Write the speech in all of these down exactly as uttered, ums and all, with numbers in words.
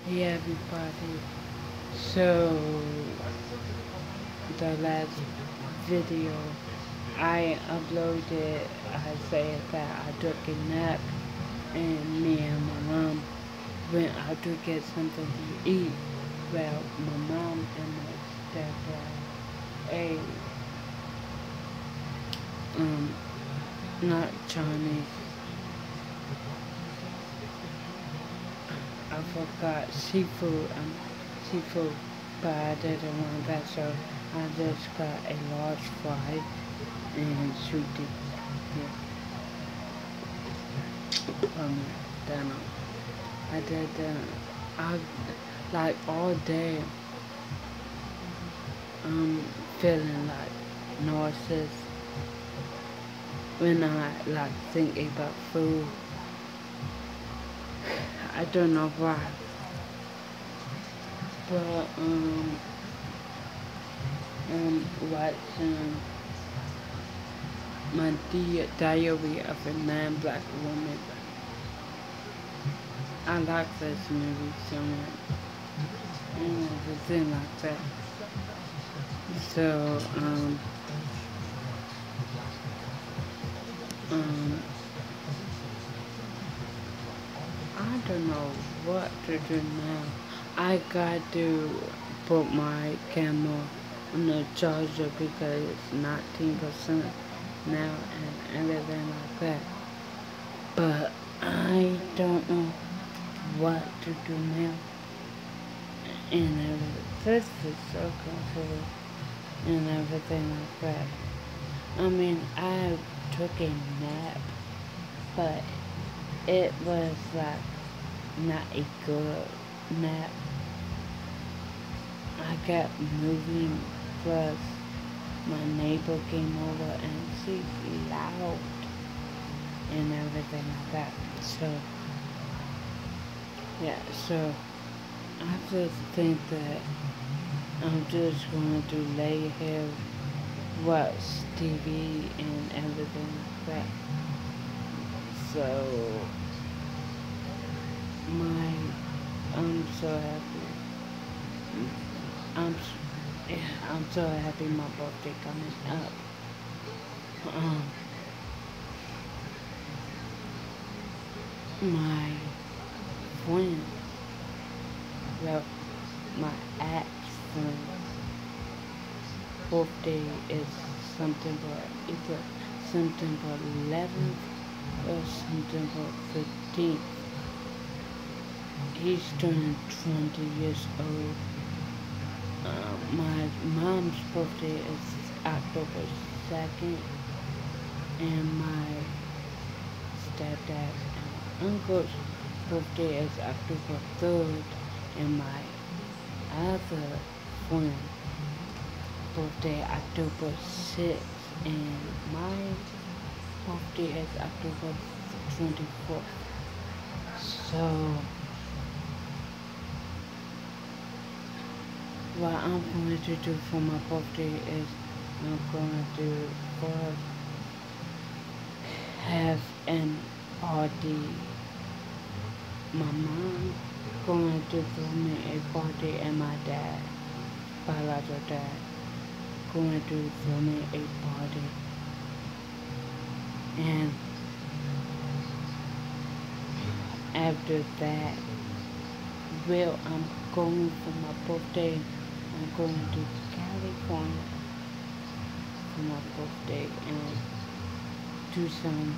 Hey everybody, so the last video I uploaded, I said that I took a nap and me and my mom went out to get something to eat. Well, my mom and my stepdad ate, um, not Chinese, I forgot seafood, um, seafood, but I didn't want that, so I just got a large fry and shooting. Yeah. Um, then I did that. I like all day. I'm feeling like nauseous when I like think about food. I don't know why, but um, um, watching my di- diary of a non-black woman. I like this movie so much. And everything like that. So, um, um, I don't know what to do now. I got to put my camera on the charger because it's nineteen percent now and everything like that. But I don't know what to do now. And everything. This is so confusing and everything like that. I mean, I took a nap, but it was like not a good nap. I kept moving, plus my neighbor came over and she's loud and everything like that. So, yeah, so I just think that I'm just going to lay here, watch T V and everything like that. So, my, I'm so happy. I'm, yeah, I'm so happy my birthday coming up. Um, my friend, well, my ex friend, birthday is September, either September eleventh or September fifteenth. He's turning twenty years old. Uh, my mom's birthday is October second, and my stepdad and uncle's birthday is October third, and my other friend birthday October sixth, and my birthday is October twenty-fourth. So, what I'm going to do for my birthday is I'm going to first have an party. My mom going to throw me a party, and my dad, biological dad, going to throw me a party. And after that, well, I'm going for my birthday. I'm going to California for my birthday and do some.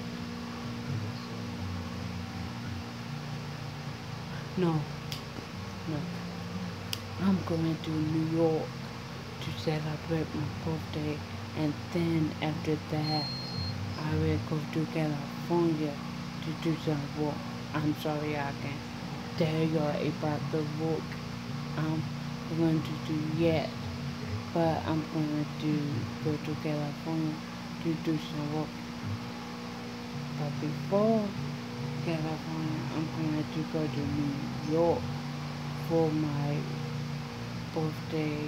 No, no. I'm going to New York to celebrate my birthday, and then after that, I will go to California to do some work. I'm sorry I can't tell you about the work I'm going to do yet, but I'm going to go to California to do some work. But before California, I'm going to go to New York for my birthday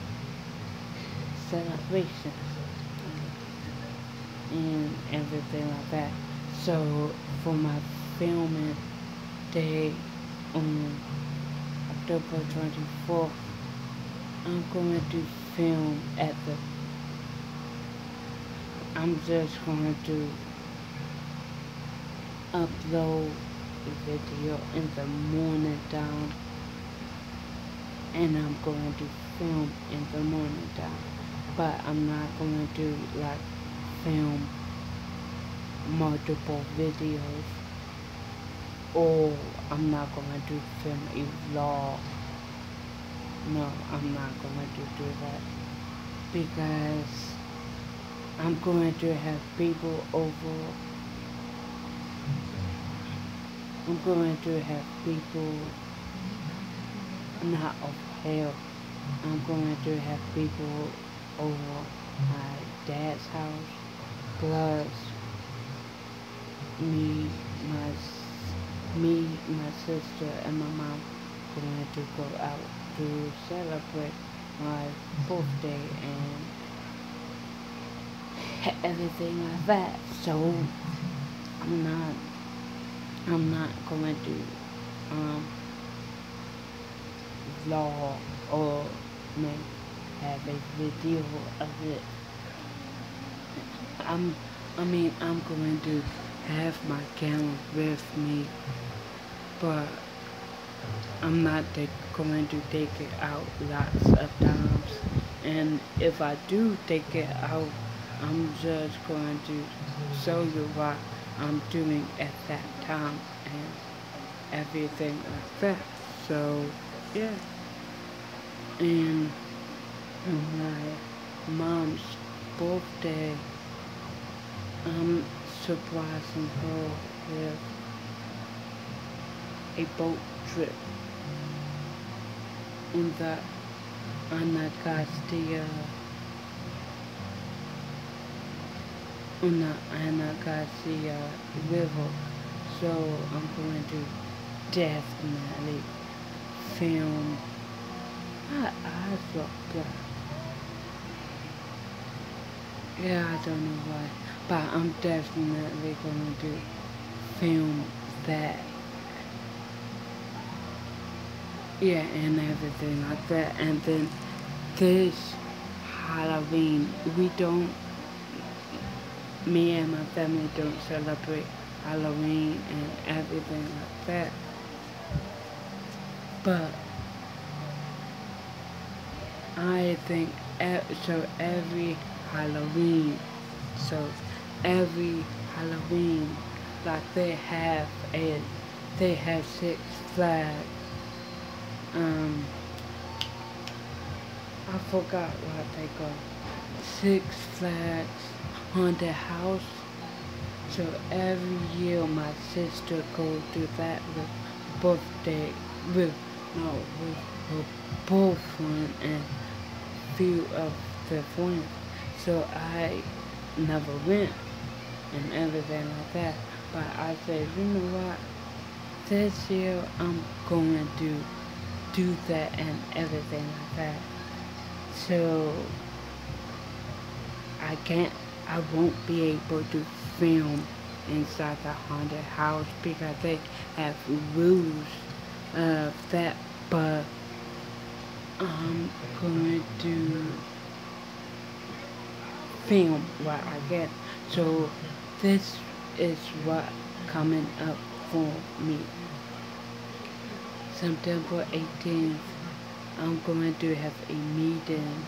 celebration and everything like that. So for my filming day on October twenty-fourth, I'm going to film at the, I'm just going to upload the video in the morning time, and I'm going to film in the morning time, but I'm not going to like film multiple videos, or I'm not going to film a vlog. No, I'm not going to do that, because I'm going to have people over. I'm going to have people not of hell. I'm going to have people over my dad's house, plus me, my me, my sister, and my mom going to go out to celebrate my birthday and everything like that. So I'm not, I'm not going to um vlog or make have a video of it. I'm, I mean, I'm going to have my camera with me, but I'm not going to take it out lots of times. And if I do take it out, I'm just going to show you what I'm doing at that time and everything like that. So, yeah. And on my mom's birthday, I'm surprising her with a boat trip in the Anacostia, on the Anacostia River. So I'm going to definitely film. My eyes look black. Yeah, I don't know why, but I'm definitely going to film that. Yeah, and everything like that. And then this Halloween, we don't, me and my family don't celebrate Halloween and everything like that. But I think, so every Halloween, so every Halloween, like they have a, they have Six Flags. Um, I forgot what they call Six Flags Haunted House. So every year my sister goes to that with birthday, with, no, with her boyfriend and few of their friends. So I never went and everything like that. But I said, you know what? This year I'm going to do that and everything like that. So I can't, I won't be able to film inside the haunted house because they have rules of that. But I'm going to film what I get. So this is what coming up for me. September eighteenth, I'm going to have a meeting,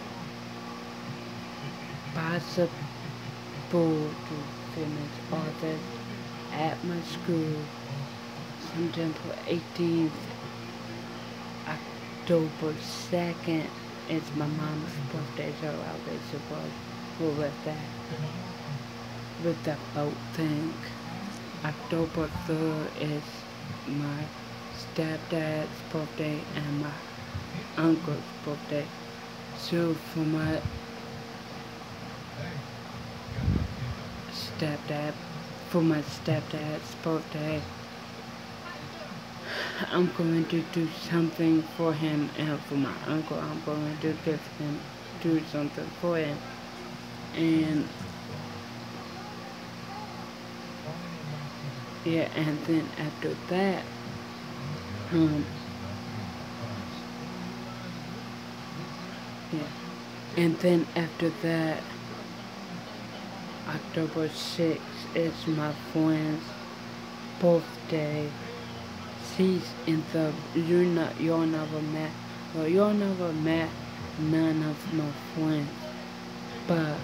possible to finish all this at my school. September eighteenth, October second is my mom's birthday, so I'll be supposed to go with that, with the boat thing. October third is my stepdad's birthday and my uncle's birthday. So for my stepdad, for my stepdad's birthday, I'm going to do something for him, and for my uncle, I'm going to give him, do something for him. And yeah, and then after that, um, Yeah. And then after that, October sixth is my friend's birthday. She's in the, you're not, you're never met, well, you're never met none of my friends, but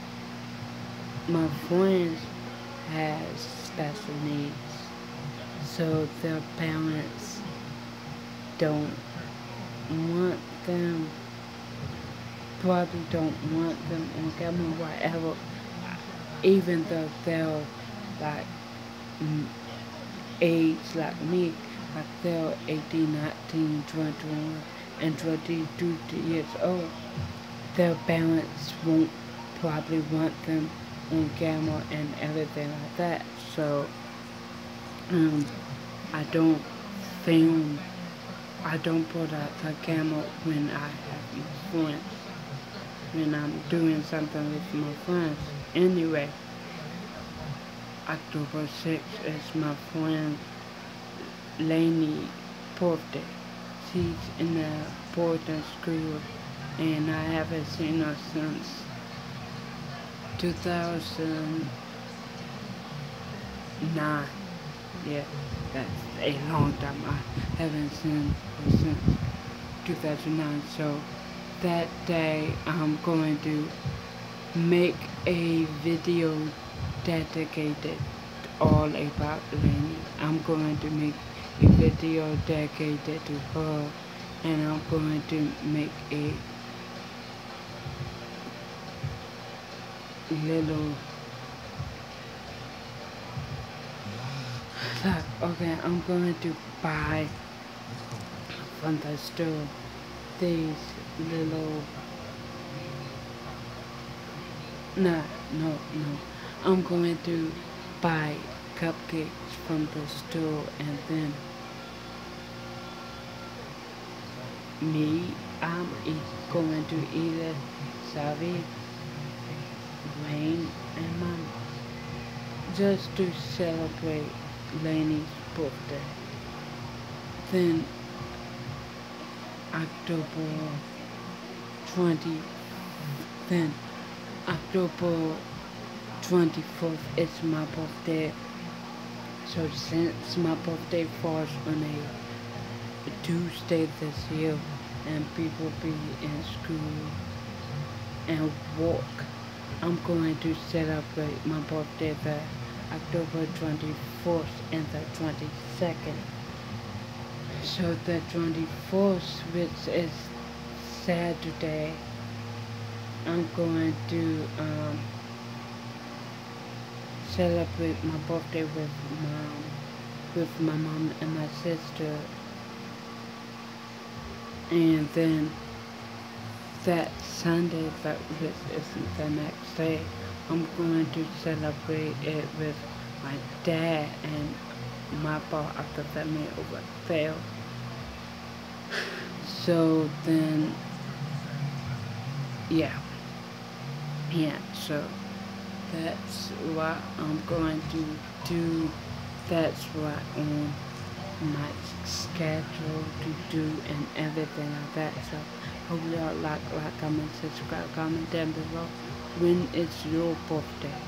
my friends has special needs, so their parents don't want them, probably don't want them on camera, whatever, even though they're like mm, age like me, like they're eighteen, nineteen, twenty-one, and twenty-two years old. Their parents won't probably want them on camera and everything like that. So um, I don't film, I don't put out the camera when I have my friends, when I'm doing something with my friends. Anyway, October sixth is my friend Lainey's birthday. She's in a boarding school and I haven't seen her since two thousand nine. Yeah, that's a long time. I haven't seen her since two thousand nine. So that day I'm going to make a video dedicated all about Lainey. I'm going to make a video dedicated to her, and I'm going to make a little like, okay, I'm going to buy from the store these little, no, no, no, I'm going to buy cupcakes from the store, and then me, I'm eat, going to eat it, Savi, Wayne, and Mom, just to celebrate Lainey's birthday. Then October twenty, then October twenty-fourth is my birthday. So since my birthday falls on a Tuesday this year, and people be in school and work, I'm going to celebrate my birthday the October twenty-fourth and the twenty-second. So the twenty-fourth, which is Saturday, I'm going to um, celebrate my birthday with mom, with my mom and my sister, and then that Sunday, that which is the next day, I'm going to celebrate it with my dad and my part of the family over there. So then, yeah, yeah, so that's what I'm going to do. That's what on my schedule to do and everything like that. So hope y'all like, like, comment, subscribe, comment down below. When is your birthday?